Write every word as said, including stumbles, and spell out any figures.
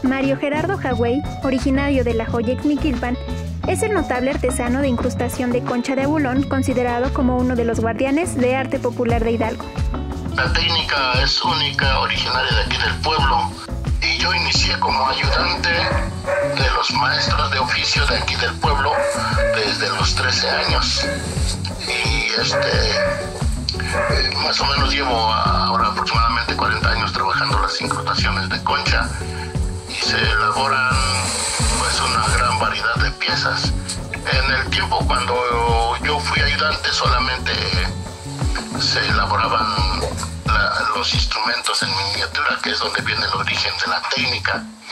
Mario Gerardo Jagüey, originario de La Joya Ixmiquilpan, es el notable artesano de incrustación de concha de abulón, considerado como uno de los guardianes de arte popular de Hidalgo. La técnica es única, originaria de aquí del pueblo, y yo inicié como ayudante de los maestros de oficio de aquí del pueblo desde los trece años. Y este, eh, más o menos llevo ahora aproximadamente cuarenta años trabajando las incrustaciones de concha, y se elaboran pues una gran variedad de piezas. En el tiempo cuando yo fui ayudante solamente se elaboraban la, los instrumentos en miniatura, que es donde viene el origen de la técnica.